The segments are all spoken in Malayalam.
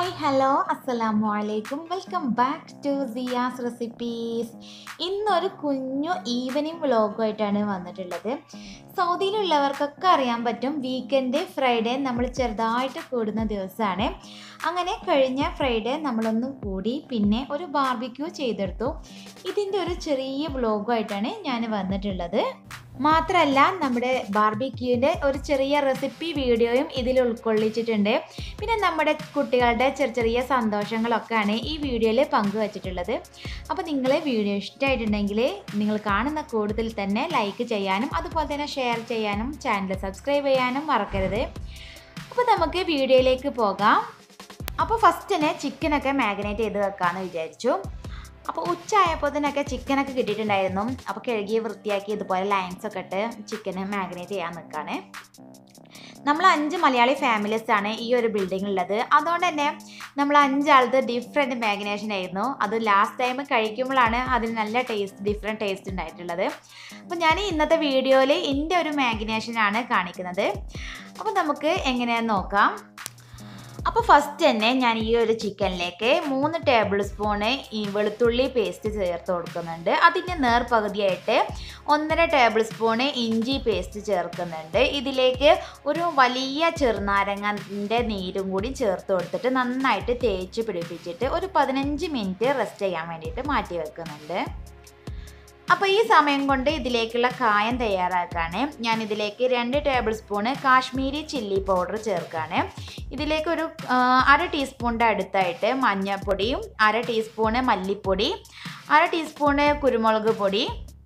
ഹായ് ഹലോ അസ്സലാമു അലൈക്കും welcome back to Siya's recipes. ഇന്നൊരു കുഞ്ഞു ഈവനിങ് വ്ളോഗുമായിട്ടാണ് വന്നിട്ടുള്ളത്. സൗദിയിലുള്ളവർക്കൊക്കെ അറിയാൻ പറ്റും, വീക്കെൻഡ് ഫ്രൈഡേ നമ്മൾ ചെറുതായിട്ട് കൂടുന്ന ദിവസമാണ്. അങ്ങനെ കഴിഞ്ഞ ഫ്രൈഡേ നമ്മളൊന്ന് കൂടി പിന്നെ ഒരു ബാർബിക്യൂ ചെയ്തെടുത്തു. ഇതിൻ്റെ ഒരു ചെറിയ വ്ളോഗുമായിട്ടാണ് ഞാൻ വന്നിട്ടുള്ളത്. മാത്രമല്ല നമ്മുടെ ബാർബിക്യൂവിൻ്റെ ഒരു ചെറിയ റെസിപ്പി വീഡിയോയും ഇതിൽ ഉൾക്കൊള്ളിച്ചിട്ടുണ്ട്. പിന്നെ നമ്മുടെ കുട്ടികളുടെ ചെറിയ സന്തോഷങ്ങളൊക്കെയാണ് ഈ വീഡിയോയിൽ പങ്കുവച്ചിട്ടുള്ളത്. അപ്പോൾ നിങ്ങൾ വീഡിയോ ഇഷ്ടമായിട്ടുണ്ടെങ്കിൽ നിങ്ങൾ കാണുന്ന കൂടുതൽ തന്നെ ലൈക്ക് ചെയ്യാനും അതുപോലെ തന്നെ ഷെയർ ചെയ്യാനും ചാനൽ സബ്സ്ക്രൈബ് ചെയ്യാനും മറക്കരുത്. അപ്പോൾ നമുക്ക് വീഡിയോയിലേക്ക് പോകാം. അപ്പോൾ ഫസ്റ്റ് തന്നെ ചിക്കനൊക്കെ മാഗ്നേറ്റ് ചെയ്ത് വെക്കാമെന്ന് വിചാരിച്ചു. അപ്പോൾ ഉച്ചയായപ്പോൾ തന്നെയൊക്കെ ചിക്കനൊക്കെ കിട്ടിയിട്ടുണ്ടായിരുന്നു. അപ്പോൾ കഴുകി വൃത്തിയാക്കി ഇതുപോലെ ലൈൻസൊക്കെ ഇട്ട് ചിക്കന് മാഗ്നേറ്റ് ചെയ്യാൻ നിൽക്കുകയാണ്. നമ്മൾ 5 മലയാളി ഫാമിലീസാണ് ഈ ഒരു ബിൽഡിങ്ങിലുള്ളത്. അതുകൊണ്ട് തന്നെ നമ്മൾ 5 ആളത് ഡിഫറെൻറ്റ് മാഗ്നേഷൻ ആയിരുന്നു. അത് ലാസ്റ്റ് ടൈം കഴിക്കുമ്പോഴാണ് അതിന് നല്ല ഡിഫറെൻറ്റ് ടേസ്റ്റ് ഉണ്ടായിട്ടുള്ളത്. അപ്പോൾ ഞാൻ ഇന്നത്തെ വീഡിയോയിൽ എൻ്റെ ഒരു മാഗ്നേഷനാണ് കാണിക്കുന്നത്. അപ്പോൾ നമുക്ക് എങ്ങനെയാണെന്ന് നോക്കാം. അപ്പോൾ ഫസ്റ്റ് തന്നെ ഞാൻ ഈ ഒരു ചിക്കനിലേക്ക് 3 ടേബിൾ സ്പൂണ് ഈ വെളുത്തുള്ളി പേസ്റ്റ് ചേർത്ത് കൊടുക്കുന്നുണ്ട്. അതിൻ്റെ നേർപകുതിയായിട്ട് 1.5 ടേബിൾ സ്പൂണ് ഇഞ്ചി പേസ്റ്റ് ചേർക്കുന്നുണ്ട്. ഇതിലേക്ക് ഒരു വലിയ ചെറുനാരങ്ങൻ്റെ നീരും കൂടി ചേർത്ത് കൊടുത്തിട്ട് നന്നായിട്ട് തേച്ച് പിടിപ്പിച്ചിട്ട് ഒരു 15 മിനിറ്റ് റെസ്റ്റ് ചെയ്യാൻ വേണ്ടിയിട്ട് മാറ്റി വെക്കുന്നുണ്ട്. അപ്പോൾ ഈ സമയം കൊണ്ട് ഇതിലേക്കുള്ള കായം തയ്യാറാക്കാണ്. ഞാൻ ഇതിലേക്ക് 2 tablespoon Kashmiri chilli powder ചേർക്കുകയാണ്. ഇതിലേക്ക് ഒരു 1/2 ടീസ്പൂണിൻ്റെ അടുത്തായിട്ട് മഞ്ഞൾപ്പൊടിയും 1/2 ടീസ്പൂണ് മല്ലിപ്പൊടി, 1/2 ടീസ്പൂണ് കുരുമുളക് പൊടി,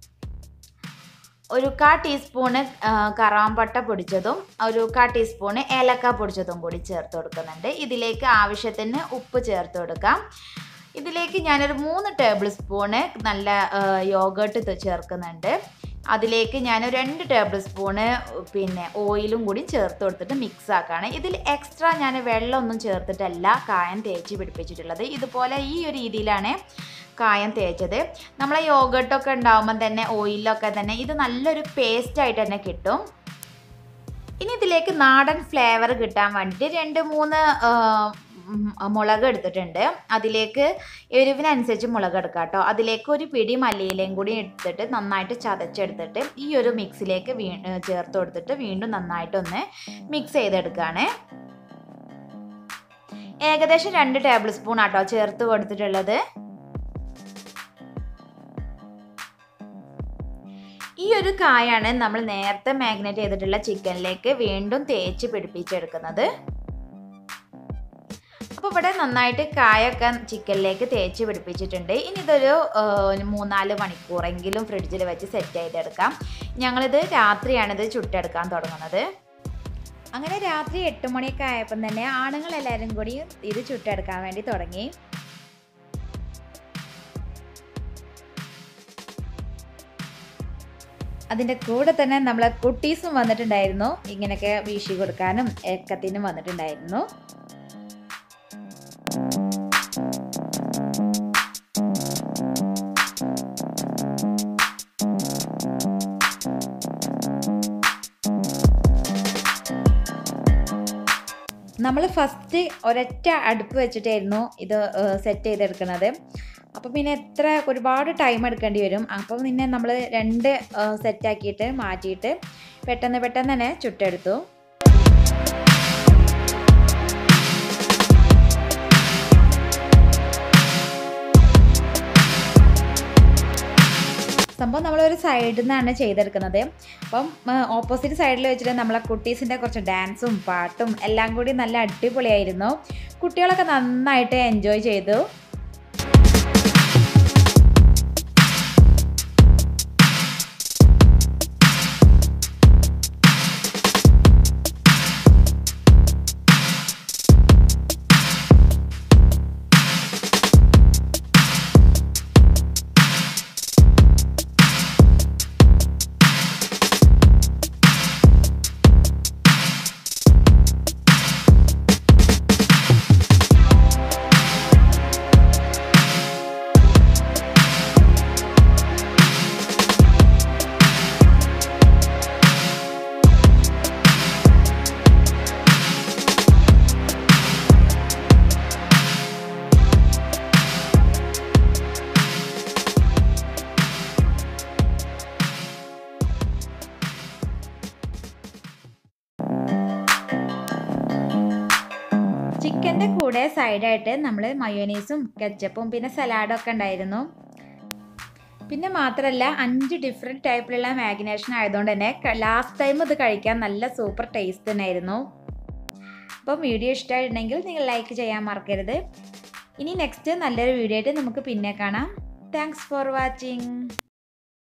ഒരു 1/4 ടീസ്പൂണ് കറാമ്പട്ട പൊടിച്ചതും ഒരു 1/4 ടീസ്പൂണ് ഏലക്ക പൊടിച്ചതും കൂടി ചേർത്ത് കൊടുക്കുന്നുണ്ട്. ഇതിലേക്ക് ആവശ്യത്തിന് ഉപ്പ് ചേർത്ത് കൊടുക്കാം. ഇതിലേക്ക് ഞാനൊരു 3 ടേബിൾ സ്പൂണ് നല്ല യോഗേർട്ട് ചേർക്കുന്നുണ്ട്. അതിലേക്ക് ഞാൻ 2 ടേബിൾ സ്പൂണ് പിന്നെ ഓയിലും കൂടി ചേർത്ത് കൊടുത്തിട്ട് മിക്സ് ആക്കുകയാണ്. ഇതിൽ എക്സ്ട്രാ ഞാൻ വെള്ളമൊന്നും ചേർത്തിട്ടല്ല കായം തേച്ച് പിടിപ്പിച്ചിട്ടുള്ളത്. ഇതുപോലെ ഈ ഒരു രീതിയിലാണ് കായം തേച്ചത്. നമ്മളെ യോഗേർട്ടൊക്കെ ഉണ്ടാകുമ്പം തന്നെ ഓയിലൊക്കെ തന്നെ ഇത് നല്ലൊരു പേസ്റ്റായിട്ട് തന്നെ കിട്ടും. ഇനി ഇതിലേക്ക് നാടൻ ഫ്ലേവർ കിട്ടാൻ വേണ്ടിയിട്ട് 2-3 മുളക് എടുത്തിട്ടുണ്ട്. അതിലേക്ക് എരിവിനനുസരിച്ച് മുളക് എടുക്കാം കേട്ടോ. അതിലേക്ക് ഒരു പിടി മല്ലിയിലയും കൂടി എടുത്തിട്ട് നന്നായിട്ട് ചതച്ചെടുത്തിട്ട് ഈ ഒരു മിക്സിലേക്ക് ചേർത്ത് കൊടുത്തിട്ട് വീണ്ടും നന്നായിട്ടൊന്ന് മിക്സ് ചെയ്തെടുക്കുകയാണ്. ഏകദേശം 2 ടേബിൾ സ്പൂൺ ആട്ടോ ചേർത്ത് കൊടുത്തിട്ടുള്ളത്. ഈ ഒരു കായാണ് നമ്മൾ നേരത്തെ മാഗ്നേറ്റ് ചെയ്തിട്ടുള്ള ചിക്കനിലേക്ക് വീണ്ടും തേച്ച് പിടിപ്പിച്ചെടുക്കുന്നത്. അപ്പോൾ ഇവിടെ നന്നായിട്ട് കായൊക്കെ ചിക്കനിലേക്ക് തേച്ച് പിടിപ്പിച്ചിട്ടുണ്ട്. ഇനി ഇതൊരു 3-4 മണിക്കൂറെങ്കിലും ഫ്രിഡ്ജിൽ വെച്ച് സെറ്റ് ചെയ്തെടുക്കാം. ഞങ്ങളിത് രാത്രിയാണിത് ചുട്ടെടുക്കാൻ തുടങ്ങുന്നത്. അങ്ങനെ രാത്രി 8 മണിയൊക്കെ ആയപ്പം തന്നെ ആണുങ്ങളെല്ലാവരും കൂടി ഇത് ചുട്ടെടുക്കാൻ വേണ്ടി തുടങ്ങി. അതിൻ്റെ കൂടെ തന്നെ നമ്മളെ കുട്ടീസും വന്നിട്ടുണ്ടായിരുന്നു. ഇങ്ങനെയൊക്കെ വീശി കൊടുക്കാനും ഏക്കത്തിനും വന്നിട്ടുണ്ടായിരുന്നു. നമ്മൾ ഫസ്റ്റ് ഒരൊറ്റ അടുപ്പ് വെച്ചിട്ടായിരുന്നു ഇത് സെറ്റ് ചെയ്തെടുക്കുന്നത്. അപ്പോൾ പിന്നെ ഒരുപാട് ടൈം എടുക്കേണ്ടി വരും. അപ്പം പിന്നെ നമ്മൾ 2 സെറ്റാക്കിയിട്ട് മാറ്റിയിട്ട് പെട്ടെന്ന് തന്നെ ചുട്ടെടുത്തു. സംഭവം നമ്മളൊരു സൈഡിൽ നിന്നാണ് ചെയ്തെടുക്കുന്നത്. അപ്പം ഓപ്പോസിറ്റ് സൈഡിൽ വെച്ചിട്ട് നമ്മളെ കുട്ടീസിൻ്റെ കുറച്ച് ഡാൻസും പാട്ടും എല്ലാം കൂടി നല്ല അടിപൊളിയായിരുന്നു. കുട്ടികളൊക്കെ നന്നായിട്ട് എൻജോയ് ചെയ്തു. ചിക്കൻ്റെ കൂടെ സൈഡായിട്ട് നമ്മൾ മയോനൈസും കെച്ചപ്പും പിന്നെ സലാഡും ഒക്കെ ഉണ്ടായിരുന്നു. പിന്നെ മാത്രമല്ല 5 ഡിഫറെൻറ്റ് ടൈപ്പിലുള്ള മാഗ്നേഷൻ ആയതുകൊണ്ട് തന്നെ ലാസ്റ്റ് ടൈം ഇത് കഴിക്കാൻ നല്ല സൂപ്പർ ടേസ്റ്റ് തന്നെയായിരുന്നു. അപ്പം വീഡിയോ ഇഷ്ടമായിട്ടുണ്ടെങ്കിൽ നിങ്ങൾ ലൈക്ക് ചെയ്യാൻ മറക്കരുത്. ഇനി നെക്സ്റ്റ് നല്ലൊരു വീഡിയോ ആയിട്ട് നമുക്ക് പിന്നെ കാണാം. Thanks for watching.